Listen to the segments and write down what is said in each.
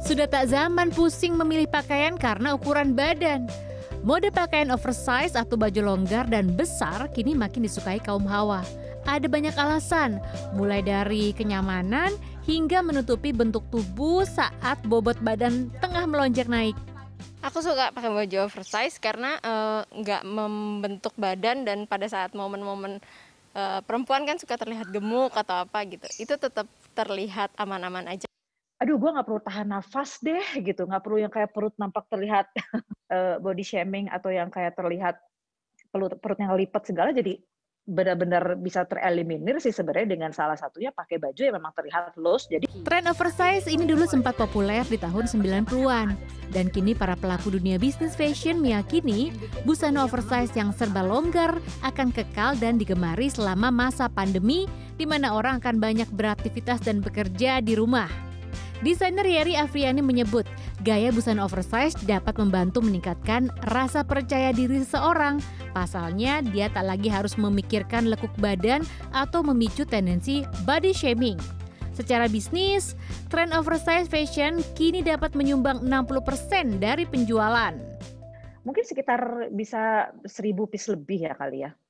Sudah tak zaman pusing memilih pakaian karena ukuran badan. Mode pakaian oversize atau baju longgar dan besar kini makin disukai kaum hawa. Ada banyak alasan, mulai dari kenyamanan hingga menutupi bentuk tubuh saat bobot badan tengah melonjak naik. Aku suka pakai baju oversize karena nggak membentuk badan, dan pada saat momen-momen perempuan kan suka terlihat gemuk atau apa gitu. Itu tetap terlihat aman-aman aja. Aduh, gue nggak perlu tahan nafas deh gitu, nggak perlu yang kayak perut nampak terlihat body shaming atau yang kayak terlihat perut yang lipat segala, jadi benar-benar bisa tereliminir sih sebenarnya dengan salah satunya pakai baju yang memang terlihat loose. Jadi Tren oversize ini dulu sempat populer di tahun 90-an. Dan kini para pelaku dunia bisnis fashion meyakini busana oversize yang serba longgar akan kekal dan digemari selama masa pandemi, di mana orang akan banyak beraktivitas dan bekerja di rumah. Desainer Yeri Afriani menyebut, gaya busana oversize dapat membantu meningkatkan rasa percaya diri seseorang. Pasalnya, dia tak lagi harus memikirkan lekuk badan atau memicu tendensi body shaming. Secara bisnis, tren oversize fashion kini dapat menyumbang 60% dari penjualan. mungkin sekitar bisa 1.000 piece lebih ya kali ya.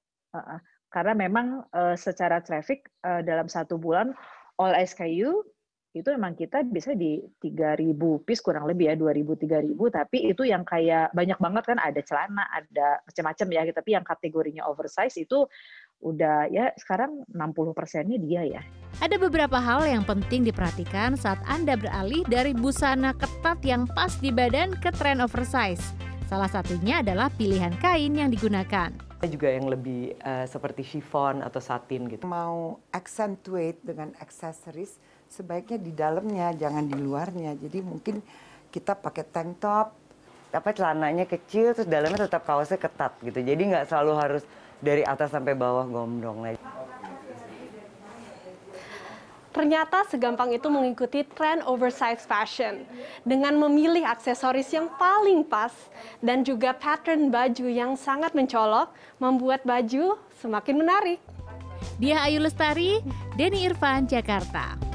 Karena memang secara traffic dalam 1 bulan all SKU itu memang kita bisa di 3.000 piece kurang lebih ya, 2.000-3.000, tapi itu yang kayak banyak banget kan, ada celana, ada macam-macam ya, tapi yang kategorinya oversize itu udah ya sekarang 60%-nya dia ya. Ada beberapa hal yang penting diperhatikan saat Anda beralih dari busana ketat yang pas di badan ke tren oversize. Salah satunya adalah pilihan kain yang digunakan. Juga yang lebih seperti chiffon atau satin gitu. Mau accentuate dengan aksesoris, sebaiknya di dalamnya, jangan di luarnya. Jadi mungkin kita pakai tank top, Celananya kecil, terus dalamnya tetap kaosnya ketat gitu. Jadi nggak selalu harus dari atas sampai bawah gombrong. Ternyata segampang itu mengikuti tren oversize fashion. Dengan memilih aksesoris yang paling pas dan juga pattern baju yang sangat mencolok, membuat baju semakin menarik. Diah Ayu Lestari, Denny Irfan, Jakarta.